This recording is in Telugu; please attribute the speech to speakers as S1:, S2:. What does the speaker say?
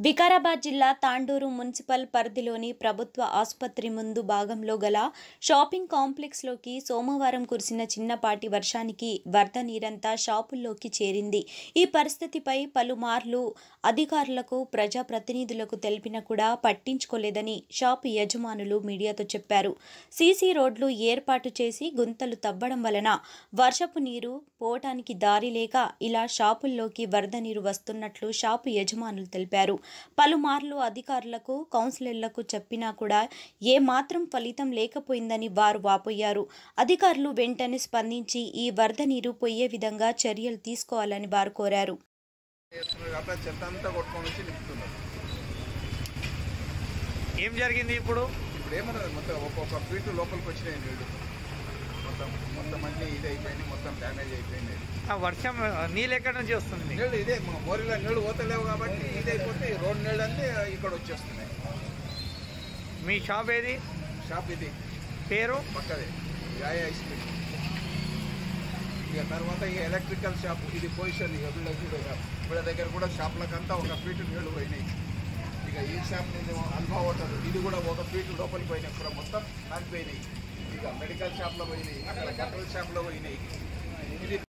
S1: వికారాబాద్ జిల్లా తాండూరు మున్సిపల్ పరిధిలోని ప్రభుత్వ ఆసుపత్రి ముందు భాగంలో గల షాపింగ్ కాంప్లెక్స్లోకి సోమవారం కురిసిన చిన్నపాటి వర్షానికి వరద నీరంతా షాపుల్లోకి చేరింది. ఈ పరిస్థితిపై పలుమార్లు అధికారులకు, ప్రజాప్రతినిధులకు తెలిపినా కూడా పట్టించుకోలేదని షాపు యజమానులు మీడియాతో చెప్పారు. సీసీ రోడ్లు ఏర్పాటు చేసి గుంతలు తవ్వడం వలన వర్షపు నీరు పోవటానికి దారి లేక ఇలా షాపుల్లోకి వరద నీరు వస్తున్నట్లు షాపు యజమానులు తెలిపారు. పలుమార్లు అధికారులకు, కౌన్సిలర్లకు చెప్పినా కూడా ఏమాత్రం ఫలితం లేకపోయిందని వారు వాపోయారు. అధికారులు వెంటనే స్పందించి ఈ వరద నీరు పోయే విధంగా చర్యలు తీసుకోవాలని వారు కోరారు.
S2: ఏం జరిగింది ఇప్పుడు?
S3: ఏమన్నది మొత్తం ఒక్కొక్క ఫీట్ లోపలికి వచ్చినాయి నీళ్ళు. మొత్తం అన్నీ ఇది అయిపోయింది, మొత్తం డ్యామేజ్ అయిపోయింది.
S2: వర్షం నీళ్ళు ఎక్కడి నుంచి వస్తుంది?
S3: నీళ్ళు ఇదే మోరీలో నీళ్ళు పోతలేవు కాబట్టి ఇది అయిపోతే రోడ్ నీళ్ళు అన్నీ ఇక్కడ వచ్చేస్తున్నాయి.
S2: మీ షాప్ ఏది?
S3: షాప్ ఇది
S2: పేరు
S3: పక్కదే గాయ ఐస్ క్రీమ్. ఇక తర్వాత ఇక ఎలక్ట్రికల్ షాప్ ఇది పొజిషన్. ఇక వీళ్ళ దగ్గర కూడా షాప్లకంతా ఒక ఫీట్ నీళ్ళు పోయినాయి. ఇక ఈ షాప్ నేను అల్వా హోటల్ ఇది కూడా ఒక ఫీట్ లోపలికి పోయినాయి. ఇక్కడ మొత్తం నానిపోయినాయి. ఇక మెడికల్ షాప్లో పోయినాయి, అక్కడ గట్టల షాప్లో పోయినాయి. ఇది